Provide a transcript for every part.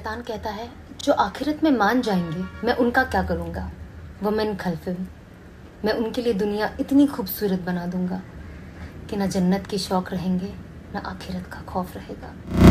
शैतान कहता है जो आखिरत में मान जाएंगे मैं उनका क्या करूँगा, वमन खल्फिम, मैं उनके लिए दुनिया इतनी खूबसूरत बना दूंगा कि ना जन्नत के शौक रहेंगे ना आखिरत का खौफ रहेगा।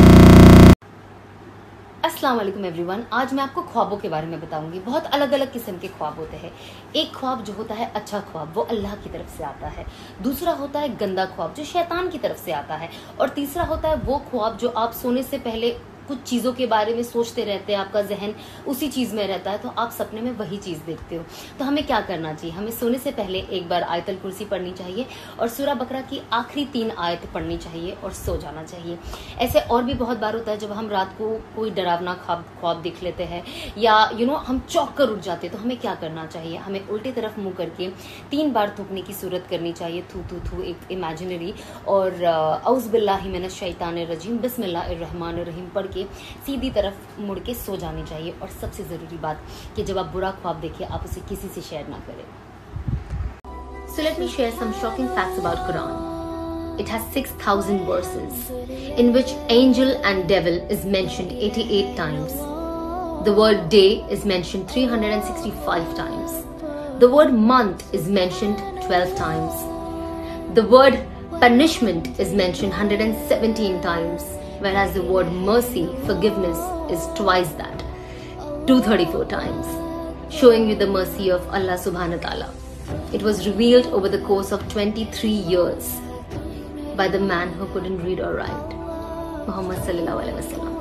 अस्सलाम वालेकुम एवरीवन। आज मैं आपको ख्वाबों के बारे में बताऊंगी। बहुत अलग अलग किस्म के ख्वाब होते हैं। एक ख्वाब जो होता है अच्छा ख्वाब, वो अल्लाह की तरफ से आता है। दूसरा होता है गंदा ख्वाब जो शैतान की तरफ से आता है। और तीसरा होता है वो ख्वाब जो आप सोने से पहले कुछ चीज़ों के बारे में सोचते रहते हैं, आपका जहन उसी चीज़ में रहता है, तो आप सपने में वही चीज़ देखते हो। तो हमें क्या करना चाहिए? हमें सोने से पहले एक बार आयतल कुर्सी पढ़नी चाहिए और सूरा बकरा की आखिरी 3 आयत पढ़नी चाहिए और सो जाना चाहिए। ऐसे और भी बहुत बार होता है जब हम रात को कोई डरावना ख्वाब देख लेते हैं या हम चौंक कर उठ जाते हैं, तो हमें क्या करना चाहिए? हमें उल्टी तरफ मुँह करके 3 बार थूकने की सूरत करनी चाहिए, थू थू थू, एक इमेजिनरी, और औज़ बिल्लाहि मिनश शैतानिर रजीम बिस्मिल्लाहिर रहमानिर रहीम पढ़ के सीधी तरफ मुड़ के सो जानी चाहिए। और सबसे ज़रूरी बात कि जब आप बुरा ख्वाब देखें आप उसे किसी से शेयर ना करें। So let me share some shocking facts about Quran. It has 6,000 verses in which angel and devil is mentioned 88 times. The word day is mentioned 365 times. The word month is mentioned 12 times. The word punishment is mentioned 117 times. Whereas the word mercy, forgiveness, is twice that, 234 times, showing you the mercy of Allah subhanahu wa ta'ala. It was revealed over the course of 23 years by the man who couldn't read or write, Muhammad sallallahu alaihi wasallam.